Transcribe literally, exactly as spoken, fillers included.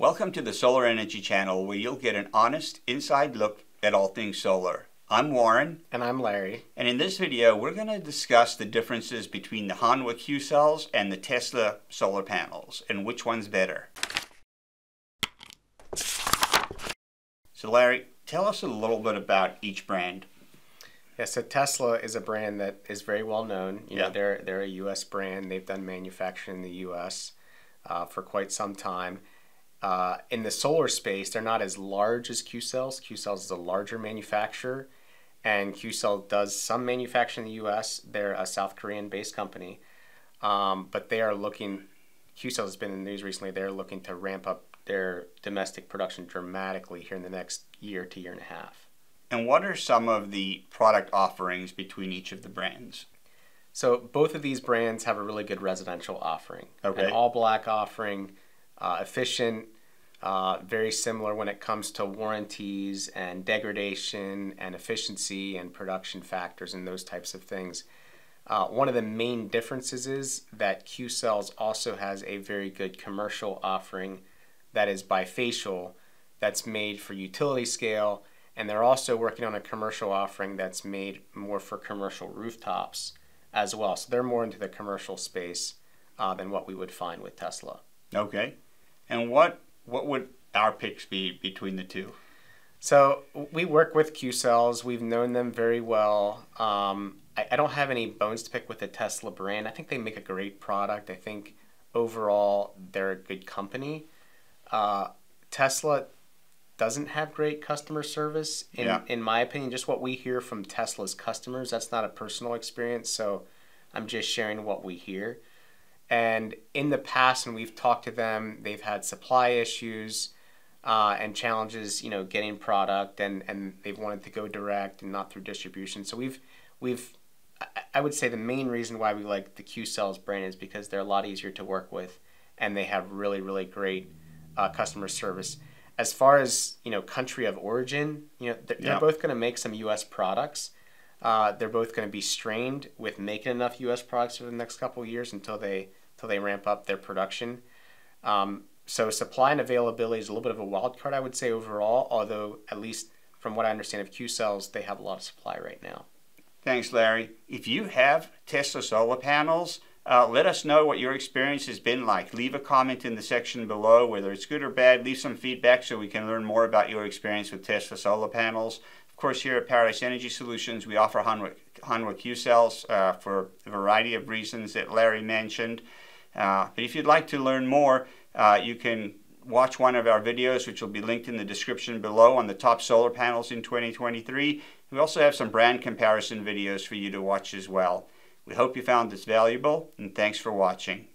Welcome to the Solar Energy Channel, where you'll get an honest inside look at all things solar. I'm Warren. And I'm Larry. And in this video, we're going to discuss the differences between the Hanwha Q cells and the Tesla solar panels, and which one's better. So Larry, tell us a little bit about each brand. Yeah, so Tesla is a brand that is very well known. You Yeah. know, they're they're a U S brand. They've done manufacturing in the U S uh, for quite some time. Uh, in the solar space, they're not as large as Q cells. Q cells is a larger manufacturer, and Q cell does some manufacturing in the U S. They're a South Korean-based company, um, but they are looking. Q cell has been in the news recently. They're looking to ramp up their domestic production dramatically here in the next year to year and a half. And what are some of the product offerings between each of the brands? So both of these brands have a really good residential offering. Okay. An all-black offering, uh, efficient, uh, very similar when it comes to warranties and degradation and efficiency and production factors and those types of things. Uh, one of the main differences is that Q cells also has a very good commercial offering that is bifacial, that's made for utility scale, and they're also working on a commercial offering that's made more for commercial rooftops as well. So they're more into the commercial space uh, than what we would find with Tesla. Okay. And what what would our picks be between the two? So we work with Q cells. We've known them very well. Um, I, I don't have any bones to pick with the Tesla brand. I think they make a great product. I think overall they're a good company. Uh, Tesla doesn't have great customer service, in, yeah. in my opinion. Just what we hear from Tesla's customers. That's not a personal experience, so I'm just sharing what we hear. And in the past, when we've talked to them, they've had supply issues uh, and challenges, you know, getting product, and, and they've wanted to go direct and not through distribution. So we've, we've, I would say the main reason why we like the Q cells brand is because they're a lot easier to work with, and they have really, really great uh, customer service. As far as, you know, country of origin, you know, they're, they're yeah. both going to make some U S products. Uh, they're both going to be strained with making enough U S products for the next couple of years until they until they ramp up their production. Um, so supply and availability is a little bit of a wild card, I would say, overall, although at least from what I understand of Q cells, they have a lot of supply right now. Thanks, Larry. If you have Tesla solar panels, Uh, let us know what your experience has been like. Leave a comment in the section below, whether it's good or bad. Leave some feedback so we can learn more about your experience with Tesla solar panels. Of course, here at Paradise Energy Solutions, we offer Hanwha, Hanwha Q cells uh, for a variety of reasons that Larry mentioned. Uh, but if you'd like to learn more, uh, you can watch one of our videos, which will be linked in the description below, on the top solar panels in twenty twenty-three. We also have some brand comparison videos for you to watch as well. We hope you found this valuable, and thanks for watching.